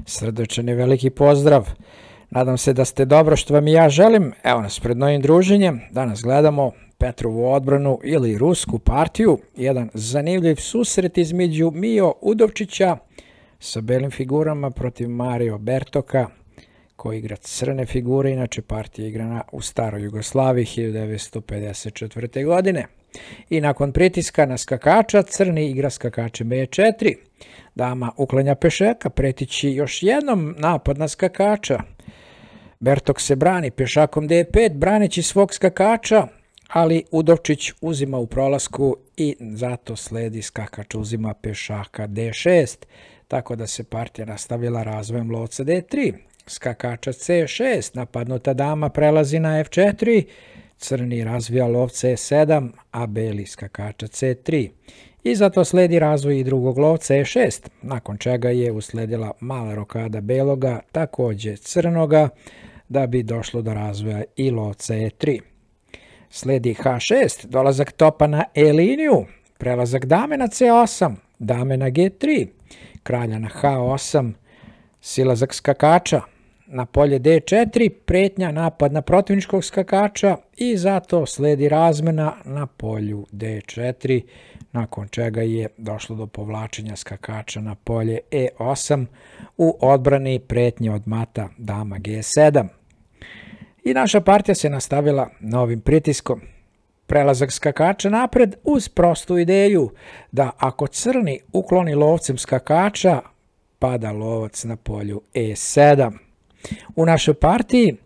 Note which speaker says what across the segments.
Speaker 1: Srdačan i veliki pozdrav. Nadam se da ste dobro, što vam i ja želim. Evo nas pred novim druženjem. Danas gledamo Petrovu odbranu ili Rusku partiju. Jedan zanimljiv susret između Mio Udovčića sa belim figurama protiv Mario Bertoka, koji igra crne figure. Inače, partija igrana u staroj Jugoslaviji 1954. godine. I nakon pritiska na skakača, crni igra skakačem B4. Dama uklanja pešaka, pretići još jednom napad na skakača. Bertok se brani pešakom D5, braneći svog skakača, ali Udovčić uzima u prolasku i zato sledi skakač uzima pešaka D6, tako da se partija nastavila razvojem lovca D3. Skakača C6, napadnuta dama prelazi na F4, crni razvija lovca E7, a beli skakača C3. I zato sledi razvoj i drugog lovca E6, nakon čega je usledila mala rokada beloga, takođe crnoga, da bi došlo do razvoja i lovca E3. Sledi H6, dolazak topa na E liniju, prelazak dame na C8, dame na G3, kralja na H8, silazak skakača na polje D4, pretnja napad na protivničkog skakača i zato sledi razmena na polju D4, nakon čega je došlo do povlačenja skakača na polje E8 u odbrani pretnje od mata dama G7. I naša partija se nastavila novim pritiskom. Prelazak skakača napred uz prostu ideju da ako crni ukloni lovcem skakača, pada lovac na polju E7. U našoj partiji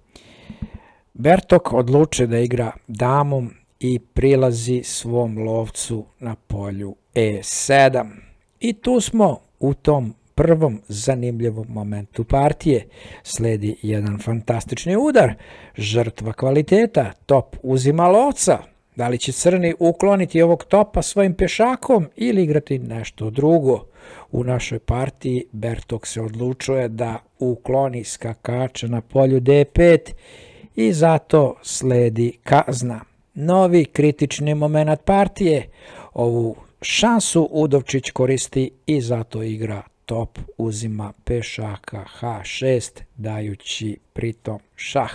Speaker 1: Bertok odlučuje da igra damom i prilazi svom lovcu na polju E7. I tu smo u tom prvom zanimljivom momentu partije. Sledi jedan fantastični udar, žrtva kvaliteta, top uzima lovca. Da li će crni ukloniti ovog topa svojim pešakom ili igrati nešto drugo? U našoj partiji Bertok se odlučuje da ukloni skakača na polju D5 i zato sledi kazna. Novi kritični moment partije. Ovu šansu Udovčić koristi i zato igra top uzima pešaka H6, dajući pritom šah.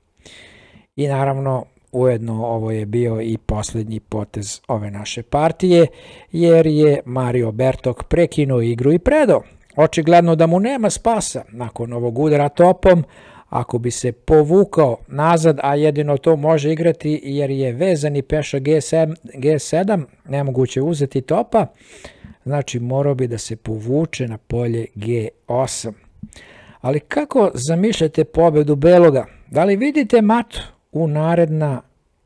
Speaker 1: I naravno, ujedno ovo je bio i posljednji potez ove naše partije, jer je Mario Bertok prekinuo igru i predao. Očigledno da mu nema spasa nakon ovog udara topom. Ako bi se povukao nazad, a jedino to može igrati jer je vezani pešak G7, nemoguće uzeti topa, znači morao bi da se povuče na polje G8. Ali kako zamišljate pobedu beloga? Da li vidite mat u naredna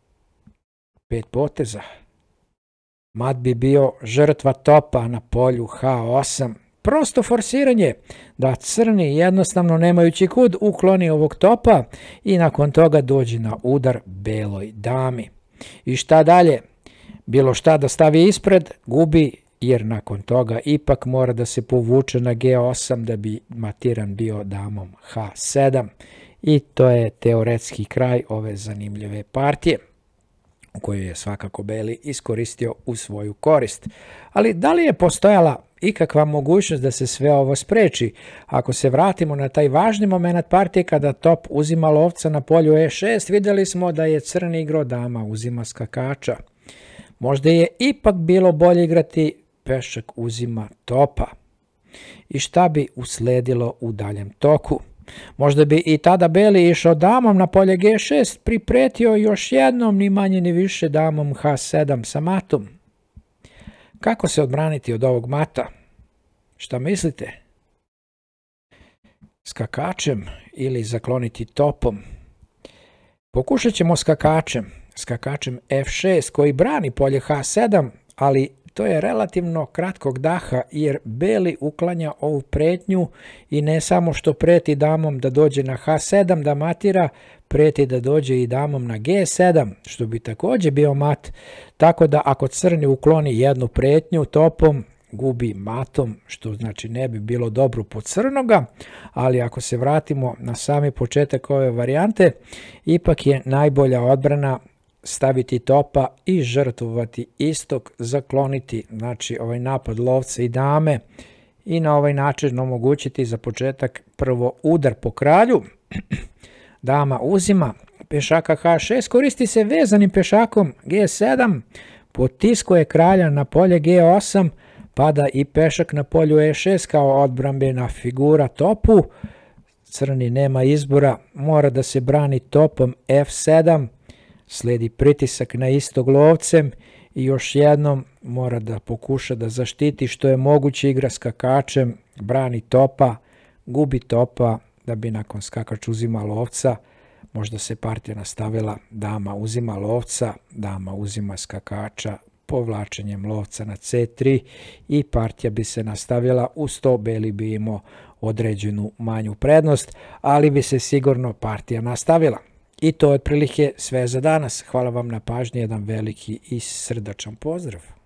Speaker 1: 5 poteza? Mat bi bio žrtva topa na polju H8. Prosto forsiranje da crni jednostavno nemajući kud ukloni ovog topa i nakon toga dođe na udar beloj dami. I šta dalje? Bilo šta da stavi ispred, gubi, jer nakon toga ipak mora da se povuče na G8 da bi matiran bio damom H7. I to je teoretski kraj ove zanimljive partije, u kojoj je svakako beli iskoristio u svoju korist. Ali da li je postojala ikakva mogućnost da se sve ovo spreči? Ako se vratimo na taj važni moment partije kada top uzima lovca na polju E6, vidjeli smo da je crni igrao dama uzima skakača. Možda je ipak bilo bolje igrati pešak uzima topa. I šta bi usledilo u daljem toku? Možda bi i tada beli išao damom na polje G6, pripretio još jednom ni manje ni više damom H7 sa matom. Kako se odbraniti od ovog mata? Šta mislite? Skakačem ili zakloniti topom? Pokušat ćemo skakačem F6 koji brani polje H7, ali to je relativno kratkog daha jer beli uklanja ovu pretnju i ne samo što preti damom da dođe na H7 da matira, preti da dođe i damom na G7, što bi takođe bio mat, tako da ako crni ukloni jednu pretnju topom, gubi matom, što znači ne bi bilo dobro po crnoga, ali ako se vratimo na sami početak ove varijante, ipak je najbolja odbrana staviti topa i žrtvovati istok, zakloniti, znači ovaj napad lovca i dame i na ovaj način omogućiti za početak prvo udar po kralju. Dama uzima pešaka H6, koristi se vezanim pešakom G7, potiskuje kralja na polje G8, pada i pešak na polju E6 kao odbrambena figura topu. Crni nema izbora, mora da se brani topom F7, sledi pritisak na istog lovcem i još jednom mora da pokuša da zaštiti što je moguće, igra skakačem, brani topa, gubi topa da bi nakon skakač uzima lovca, možda se partija nastavila dama uzima lovca, dama uzima skakača, povlačenjem lovca na C3 i partija bi se nastavila, uz to beli bi imao određenu manju prednost, ali bi se sigurno partija nastavila. I to je otprilike sve za danas. Hvala vam na pažnji, jedan veliki i srdačan pozdrav.